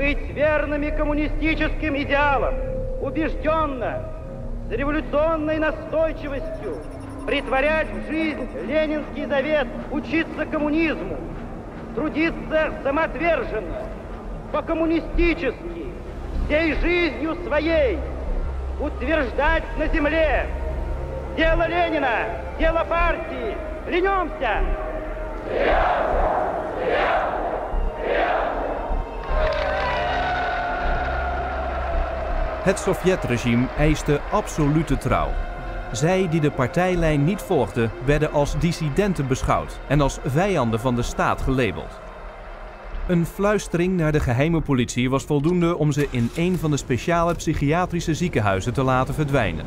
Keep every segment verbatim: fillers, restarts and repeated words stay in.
быть верными коммунистическим идеалам, убежденно, с революционной настойчивостью претворять в жизнь ленинский завет, учиться коммунизму, трудиться самоотверженно, по-коммунистически, всей жизнью своей, утверждать на земле дело Ленина, дело партии. Клянемся! Het Sovjetregime eiste absolute trouw. Zij die de partijlijn niet volgden, werden als dissidenten beschouwd en als vijanden van de staat gelabeld. Een fluistering naar de geheime politie was voldoende om ze in een van de speciale psychiatrische ziekenhuizen te laten verdwijnen.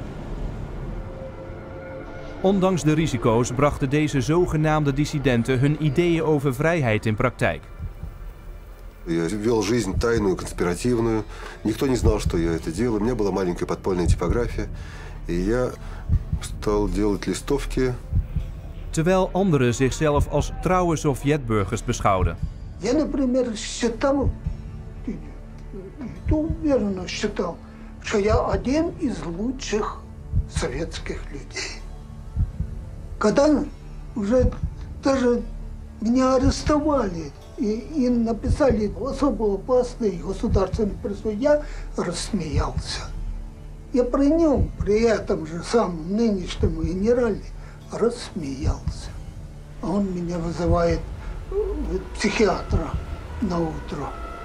Ondanks de risico's brachten deze zogenaamde dissidenten hun ideeën over vrijheid in praktijk. Я вел жизнь тайную, конспиративную. Никто не знал, что я это делаю. У меня была маленькая подпольная типография. И я стал делать листовки. Terwijl anderen zichzelf als trouwe Sovjetburgers beschouwden. Я, например, считал, и то уверенно считал, что я один из лучших советских людей. Когда уже даже меня арестовали и, и написали особо опасный государственный призыв, я рассмеялся. Я при нем, при этом же самом нынешнем генерале, рассмеялся. А он меня вызывает psichiatra na utro.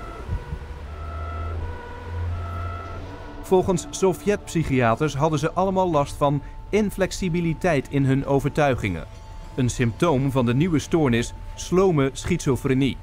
Volgens Sovjet-psychiaters hadden ze allemaal last van inflexibiliteit in hun overtuigingen. Een symptoom van de nieuwe stoornis slome schizofrenie.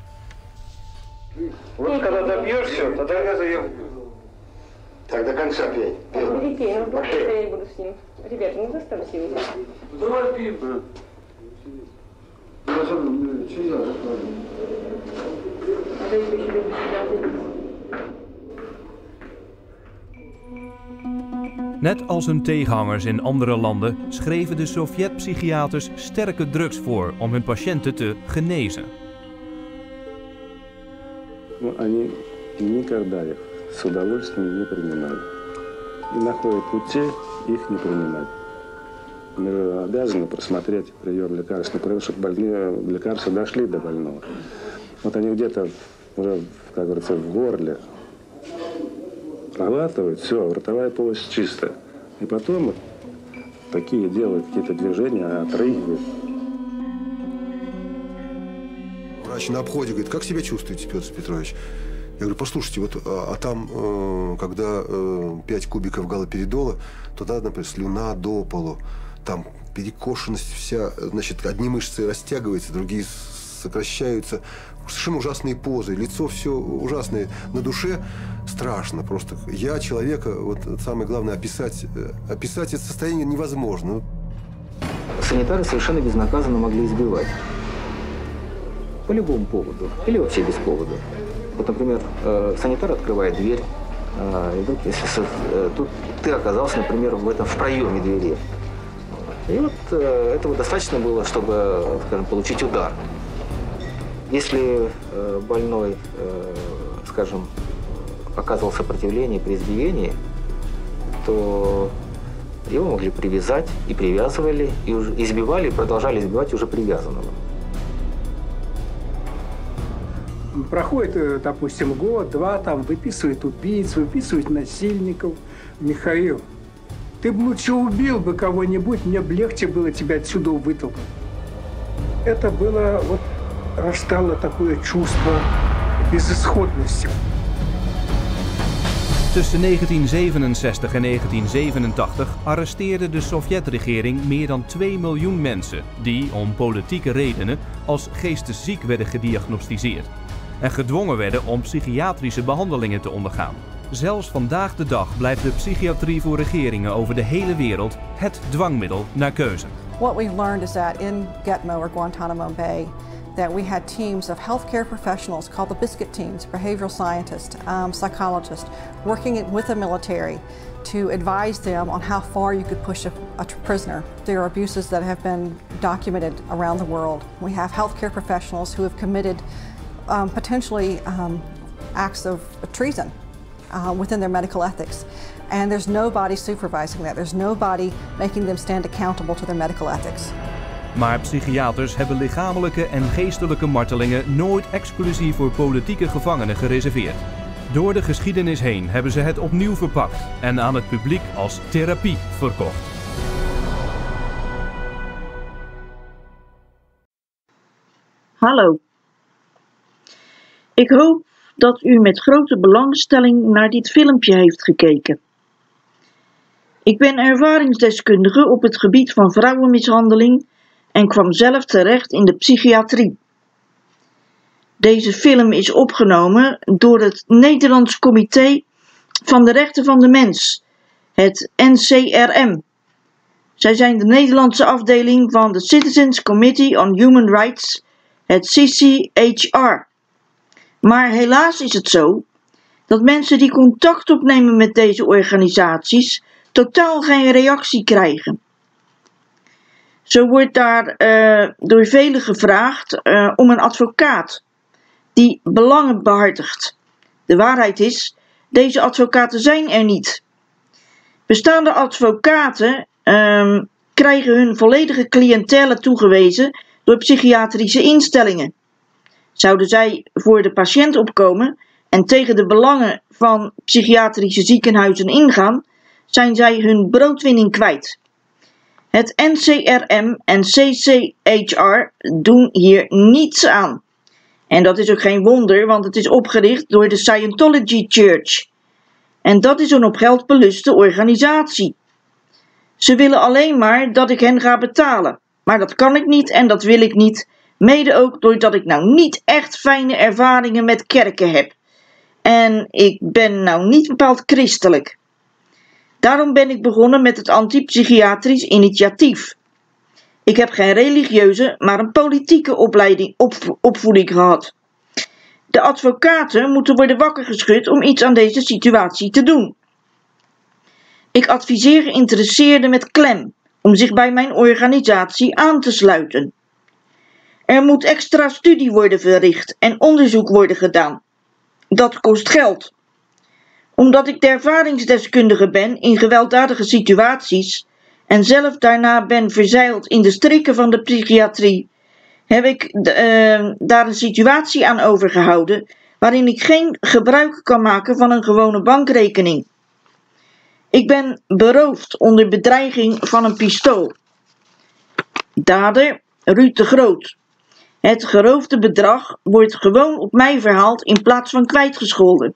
Net als hun tegenhangers in andere landen schreven de Sovjet-psychiaters sterke drugs voor om hun patiënten te genezen. Они никогда их с удовольствием не принимали. И находят пути их не принимать. Мы обязаны просмотреть прием лекарств, чтобы больные лекарства дошли до больного. Вот они где-то уже, как говорится, в горле проглатывают, все, ротовая полость чистая. И потом такие делают какие-то движения, отрыгивают. Врач на обходе говорит: как себя чувствуете, Петр Петрович? Я говорю: послушайте, вот, а, а там, э, когда э, пять кубиков галоперидола, туда, например, слюна до полу, там перекошенность вся, значит, одни мышцы растягиваются, другие сокращаются. Совершенно ужасные позы, лицо все ужасное, на душе страшно просто. Я человека, вот самое главное, описать, описать это состояние невозможно. Санитары совершенно безнаказанно могли избивать. По любому поводу. Или вообще без повода. Вот, например, санитар открывает дверь, и вдруг, если тут ты оказался, например, в этом в проеме двери. И вот этого достаточно было, чтобы, скажем, получить удар. Если больной, скажем, оказывал сопротивление при избиении, то его могли привязать и привязывали, и уже избивали, и продолжали избивать уже привязанного. Проходит, допустим, год, два, там выписывают убийц, выписывают насильников. Михаил, ты бы лучше убил бы кого-нибудь, мне бы легче было тебя отсюда вытолкнуть. Это было, вот, растало такое чувство безысходности. Tussen negentien zevenenzestig en negentien zevenentachtig arresteerde de Sovjetregering meer dan twee miljoen mensen die, om politieke redenen, als geestesziek werden gediagnosticeerd en gedwongen werden om psychiatrische behandelingen te ondergaan. Zelfs vandaag de dag blijft de psychiatrie voor regeringen over de hele wereld het dwangmiddel naar keuze. What we've learned is that in Gitmo or Guantanamo Bay, that we had teams of healthcare professionals called the biscuit teams, behavioral scientists, um, psychologists, working with the military to advise them on how far you could push a, a prisoner. There are abuses that have been documented around the world. We have healthcare professionals who have committed um, potentially um, acts of treason uh, within their medical ethics. And there's nobody supervising that. There's nobody making them stand accountable to their medical ethics. Maar psychiaters hebben lichamelijke en geestelijke martelingen nooit exclusief voor politieke gevangenen gereserveerd. Door de geschiedenis heen hebben ze het opnieuw verpakt en aan het publiek als therapie verkocht. Hallo. Ik hoop dat u met grote belangstelling naar dit filmpje heeft gekeken. Ik ben ervaringsdeskundige op het gebied van vrouwenmishandeling en kwam zelf terecht in de psychiatrie. Deze film is opgenomen door het Nederlands Comité van de Rechten van de Mens, het N C R M. Zij zijn de Nederlandse afdeling van de Citizens Committee on Human Rights, het C C H R. Maar helaas is het zo dat mensen die contact opnemen met deze organisaties totaal geen reactie krijgen. Zo wordt daar uh, door velen gevraagd uh, om een advocaat die belangen behartigt. De waarheid is, deze advocaten zijn er niet. Bestaande advocaten uh, krijgen hun volledige cliëntele toegewezen door psychiatrische instellingen. Zouden zij voor de patiënt opkomen en tegen de belangen van psychiatrische ziekenhuizen ingaan, zijn zij hun broodwinning kwijt. Het N C R M en C C H R doen hier niets aan. En dat is ook geen wonder, want het is opgericht door de Scientology Church. En dat is een op geld beluste organisatie. Ze willen alleen maar dat ik hen ga betalen. Maar dat kan ik niet en dat wil ik niet. Mede ook doordat ik nou niet echt fijne ervaringen met kerken heb. En ik ben nou niet bepaald christelijk. Daarom ben ik begonnen met het antipsychiatrisch initiatief. Ik heb geen religieuze, maar een politieke opleiding, op, opvoeding gehad. De advocaten moeten worden wakker geschud om iets aan deze situatie te doen. Ik adviseer geïnteresseerden met klem om zich bij mijn organisatie aan te sluiten. Er moet extra studie worden verricht en onderzoek worden gedaan. Dat kost geld. Omdat ik de ervaringsdeskundige ben in gewelddadige situaties en zelf daarna ben verzeild in de strikken van de psychiatrie, heb ik uh, daar een situatie aan overgehouden waarin ik geen gebruik kan maken van een gewone bankrekening. Ik ben beroofd onder bedreiging van een pistool. Dader Ruud de Groot. Het geroofde bedrag wordt gewoon op mij verhaald in plaats van kwijtgescholden.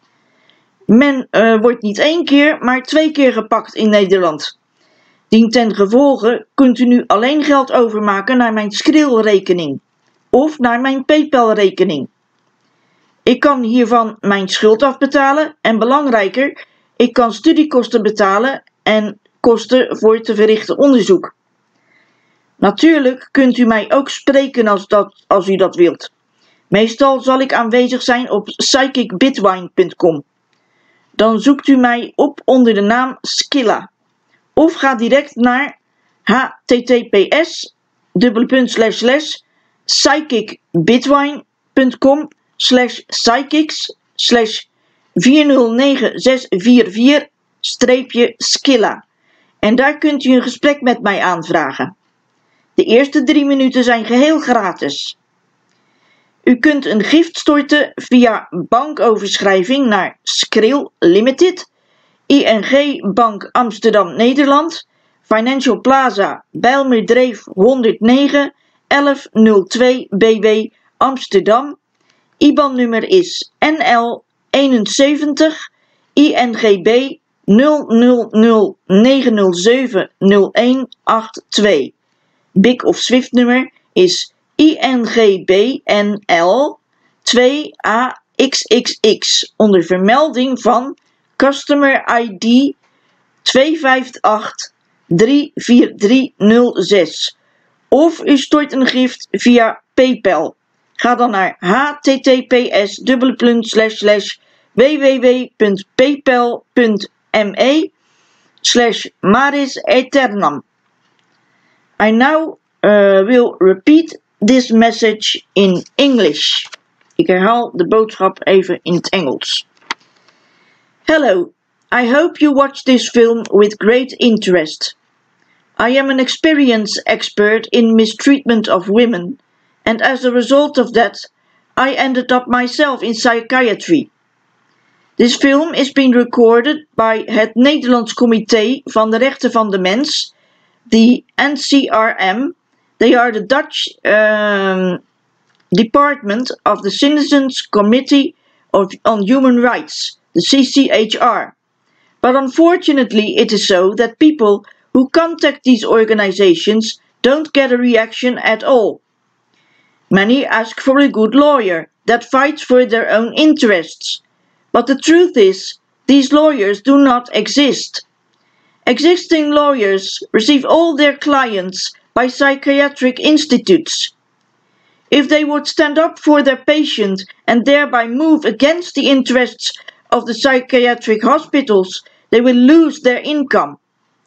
Men uh, wordt niet één keer, maar twee keer gepakt in Nederland. Dien ten gevolge kunt u nu alleen geld overmaken naar mijn Skrill-rekening of naar mijn PayPal-rekening. Ik kan hiervan mijn schuld afbetalen en belangrijker, ik kan studiekosten betalen en kosten voor te verrichten onderzoek. Natuurlijk kunt u mij ook spreken als, dat, als u dat wilt. Meestal zal ik aanwezig zijn op psychic bitwine punt com. Dan zoekt u mij op onder de naam Skilla. Of ga direct naar https psychic bitwine punt com slash psychics slash vier nul negen zes vier vier Skilla. En daar kunt u een gesprek met mij aanvragen. De eerste drie minuten zijn geheel gratis. U kunt een gift storten via bankoverschrijving naar Skrill Limited, I N G Bank Amsterdam Nederland, Financial Plaza Bijlmerdreef honderdnegen elf nul twee B W Amsterdam. I B A N-nummer is N L eenenzeventig I N G B nul nul nul negen nul zeven nul een acht twee. B I C of Swift nummer is I N G B N L twee A X X X onder vermelding van Customer I D twee vijf acht drie vier drie nul zes. Of u stort een gift via PayPal. Ga dan naar https www punt paypal punt me slash maris aeternam. I now uh, will repeat this message in English. Ik herhaal de boodschap even in het Engels. Hello, I hope you watch this film with great interest. I am an experienced expert in mistreatment of women, and as a result of that, I ended up myself in psychiatry. This film is being recorded by het Nederlands Comité van de Rechten van de Mens, the N C R M. They are the Dutch um, department of the Citizens Committee of, on Human Rights, the C C H R. But unfortunately it is so that people who contact these organizations don't get a reaction at all. Many ask for a good lawyer that fights for their own interests. But the truth is, these lawyers do not exist. Existing lawyers receive all their clients by psychiatric institutes. If they would stand up for their patient and thereby move against the interests of the psychiatric hospitals, they will lose their income.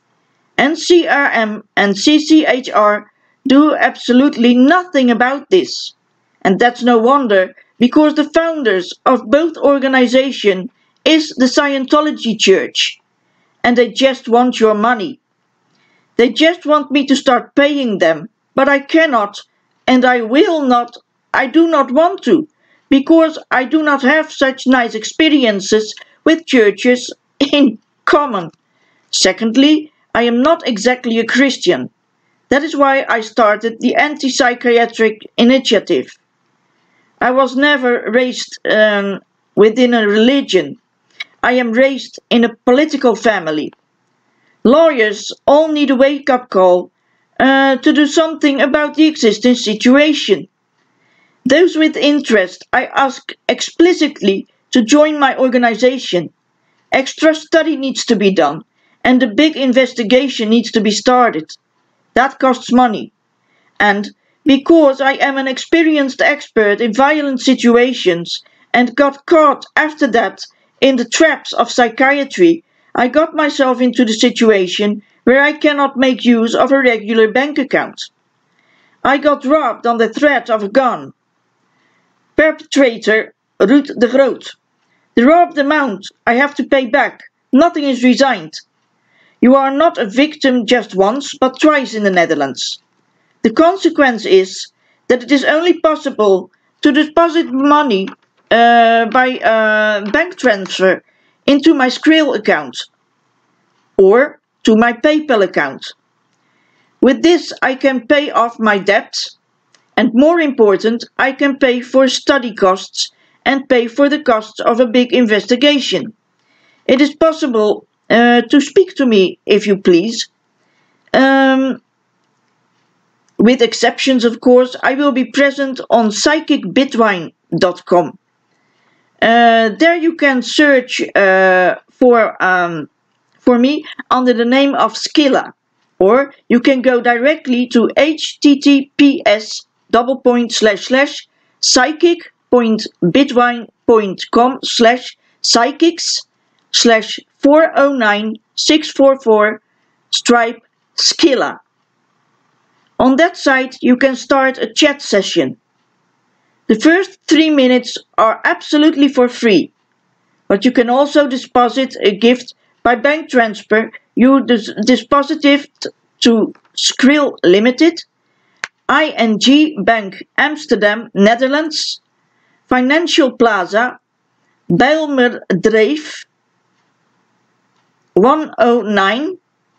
N C R M and C C H R do absolutely nothing about this. And that's no wonder, because the founders of both organizations is the Scientology Church. And they just want your money. They just want me to start paying them, but I cannot, and I will not, I do not want to, because I do not have such nice experiences with churches in common. Secondly, I am not exactly a Christian. That is why I started the Anti-Psychiatric Initiative. I was never raised um, within a religion. I am raised in a political family. Lawyers all need a wake-up call uh, to do something about the existing situation. Those with interest, I ask explicitly to join my organization. Extra study needs to be done, and a big investigation needs to be started. That costs money. And because I am an experienced expert in violent situations and got caught after that in the traps of psychiatry, I got myself into the situation where I cannot make use of a regular bank account. I got robbed on the threat of a gun. Perpetrator Ruud de Groot. The robbed amount I have to pay back. Nothing is resigned. You are not a victim just once, but twice in the Netherlands. The consequence is that it is only possible to deposit money uh, by uh, bank transfer into my Skrill account or to my PayPal account. With this I can pay off my debts, and more important, I can pay for study costs and pay for the costs of a big investigation. It is possible uh, to speak to me, if you please. Um, with exceptions, of course. I will be present on psychic bitwine dot com. Uh, there you can search uh, for um, for me under the name of Skilla, or you can go directly to https double point slash slash psychic.bitwine.com slash psychics slash four oh nine six four four stripe Skilla. On that site you can start a chat session. The first three minutes are absolutely for free, but you can also deposit a gift by bank transfer. You des deposit it to Skrill Limited, I N G Bank Amsterdam, Netherlands, Financial Plaza, Bijlmer Dreef, one oh nine,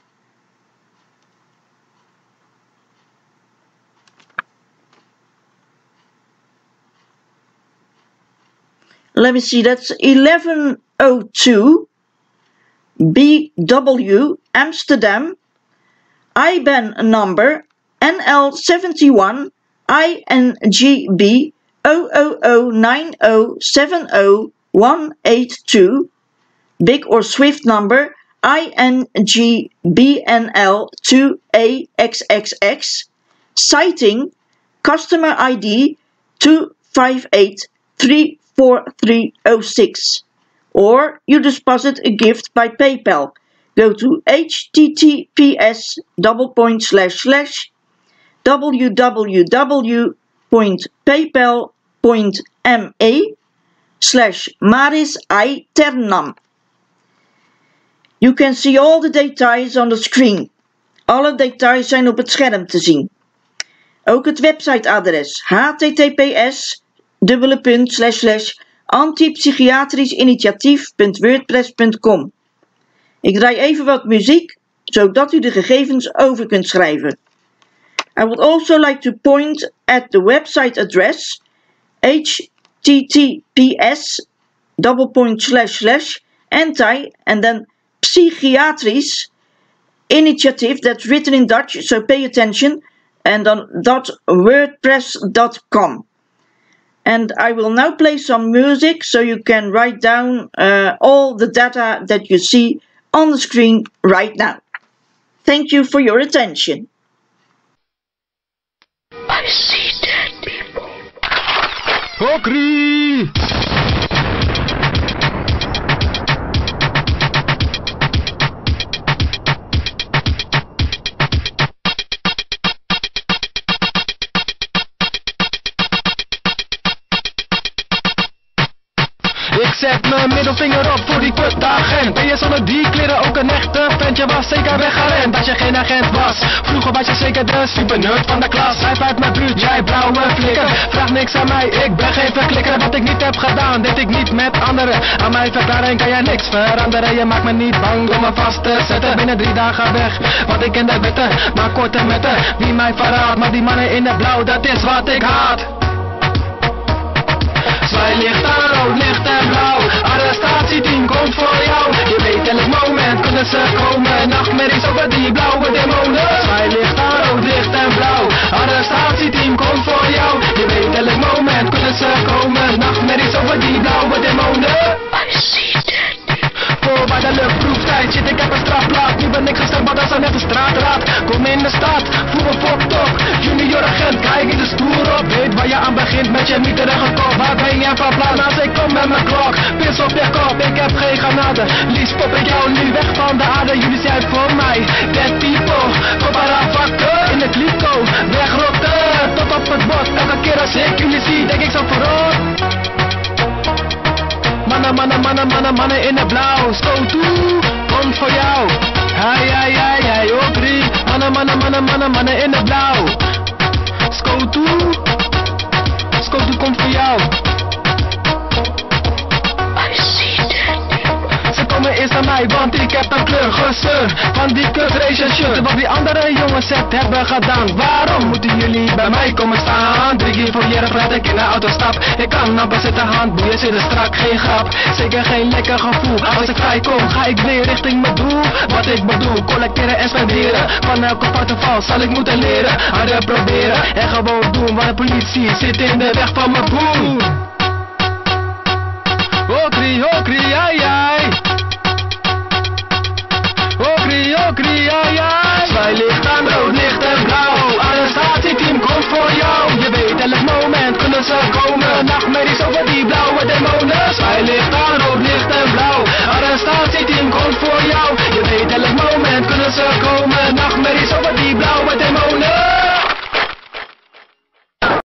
let me see, that's eleven oh two B W Amsterdam, I B A N number N L seventy-one I N G B zero zero zero nine zero seven zero one eight two, big or swift number I N G B N L two A X X X, citing customer I D two five eight three four three zero six, or you deposit a gift by PayPal. Go to https double point slash slash www.paypal me slash Maris Aiternam. You can see all the details on the screen. Alle details zijn op het scherm te zien. Ook het websiteadres https dubbele punt slash slash antipsychiatrischinitiatief.wordpress punt com. Ik draai even wat muziek, zodat u de gegevens over kunt schrijven. I would also like to point at the website address https double point slash slash anti and then psychiatrisch initiative, that's written in Dutch, so pay attention, and then .wordpress dot com. And I will now play some music so you can write down uh, all the data that you see on the screen right now. Thank you for your attention. I see dead people. Hokri! Ik zet mijn middelvinger op voor die kutagent. Ben je zonder die kleren ook een echte vent? Je was zeker weggerend als je geen agent was. Vroeger was je zeker de supernerd van de klas. Blijf uit mijn buurt, jij blauwe flikker. Vraag niks aan mij, ik ben geen verklikker. Wat ik niet heb gedaan, deed ik niet met anderen. Aan mijn verklaring kan jij niks veranderen. Je maakt me niet bang om me vast te zetten. Binnen drie dagen weg, want ik ken de wetten. Maar korte metten, wie mij verraadt. Maar die mannen in het blauw, dat is wat ik haat. Zwaai licht aan rood, licht en blauw. Arrestatieteam komt voor jou. Je weet elk moment kunnen ze komen. Nachtmerries over die blauwe demonen. Zwaai licht aan rood, licht en blauw. Arrestatieteam komt voor jou. Je weet elk moment kunnen ze komen. Nachtmerries over die blauwe demonen. I see dead people. Voor bij de luchtproeftijd, shit ik heb een strafplaat. Nu ben ik gesteld, maar dat is net een straatraad. Kom in de stad, voel me fokt op. Junior agent, kijk in de stoer op. Weet waar je aan begint met je mieterige kop. Waar ben je van plan als ik kom met mijn klok? Pis op je kop, ik heb geen genade. Liefst pop ik jou nu weg van de aarde. Jullie zijn voor mij, dead people. Kom maar aan vakken in de kliko. Wegrotten, tot op het bot. Elke keer als ik jullie zie, denk ik zo voorop. Mannen, mannen, mannen, mannen, mannen in het blauw. Stoot toe, komt voor jou. Hai, hai, hai, hai, ook drie. Mannen, mannen, mannen, mannen, mannen in het blauw. Stoot toe, stoot toe, komt voor jou. I see dead people. Ze komen eerst aan mij, want ik heb een kleur gezeur. Van die kut race shirt, wat die andere jongens het hebben gedaan. Waarom moeten jullie bij mij komen staan? Drie keer voor jaren praat ik in de auto stap. Ik kan amper zitten handboeien, zitten strak, geen grap. Zeker geen lekker gevoel. Als ik vrij kom, ga ik weer richting mijn doel. Wat ik bedoel, collecteren en spenderen. Van elke foute val zal ik moeten leren. Harder proberen en gewoon doen, want de politie zit in de weg van mijn boel. Hokri, hokri, ai, ai.